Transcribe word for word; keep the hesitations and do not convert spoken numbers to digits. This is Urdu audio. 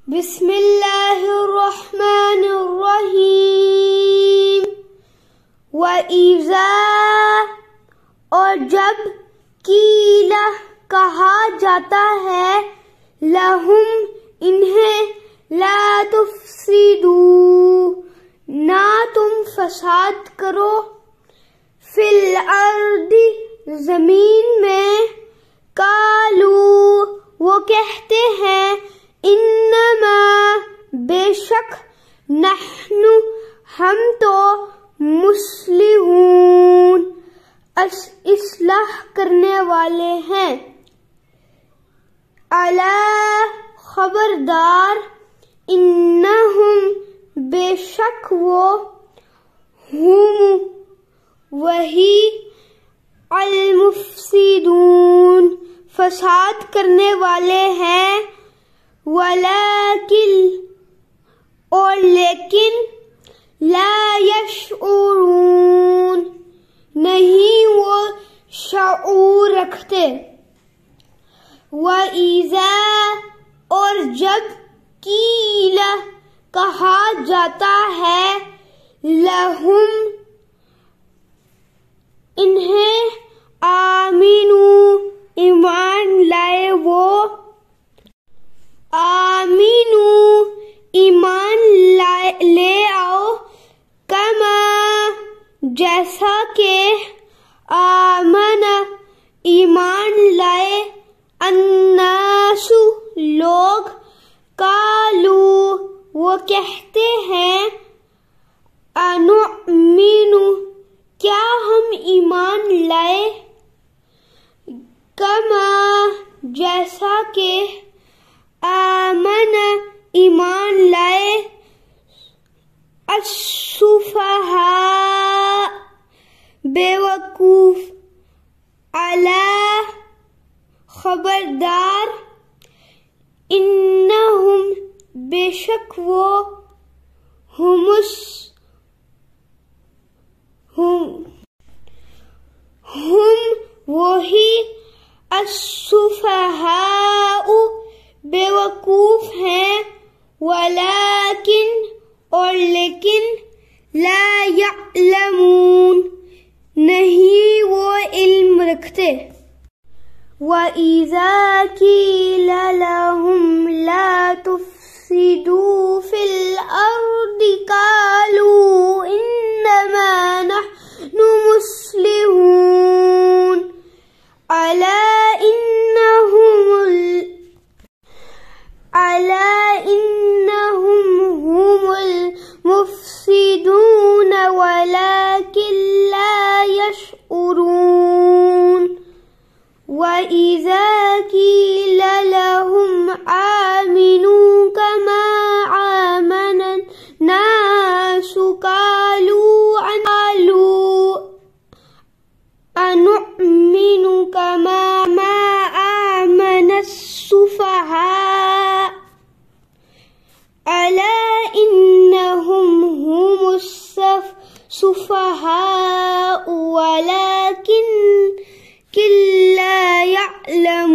بسم اللہ الرحمن الرحیم۔ وَإِذَا اور جب قیل کہا جاتا ہے لہم انہیں لا تفسدوا نہ تم فساد کرو فی الارض زمین میں قالوا وہ کہتے ہیں انما بے شک نحن ہم تو مصلحون اصلاح کرنے والے ہیں۔ الا خبردار انہم بے شک وہ ہم وہی المفسدون فساد کرنے والے ہیں۔ ولیکن اور لیکن لا یشعرون نہیں وہ شعور رکھتے۔ وَإِذَا اور جب قیل کہا جاتا ہے لہم انہیں آمینو ایمان لائے وہ آمینو ایمان لے آؤ کما جیسا کہ آمن ایمان لائے الناس لوگ قالو وہ کہتے ہیں انؤمن کیا ہم ایمان لائے کما جیسا کہ آمن ایمان لائے السفہاء بے وقوف الا خبردار انہم بے شک وہ ہمس ہم ہم وہی السفہاء بے وقوف ہیں ولیکن اور لیکن لا یعلمون نہیں وہ علم رکھتے۔ وَإِذَا قِيلَ لَهُمْ لَا تُفْسِدُوا فِي الْأَرْضِ قَالُوا إِنَّمَا نَحْنُ مُصْلِحُونَ أَلَا إِنَّهُمْ أَلَا إِنَّهُمْ هُمُ الْمُفْسِدُونَ وَلَكِنْ لَا يَشْعُرُونَ وَإِذَا قِيلَ لَهُمْ آمِنُوا كَمَا آمَنَ النَّاسُ قَالُوا أَنُؤْمِنُ كَمَا آمَنَ السُّفَهَاءُ أَلَا إِنَّهُمْ هُمُ السُّفَهَاءُ وَلَكِنْ لا يعلم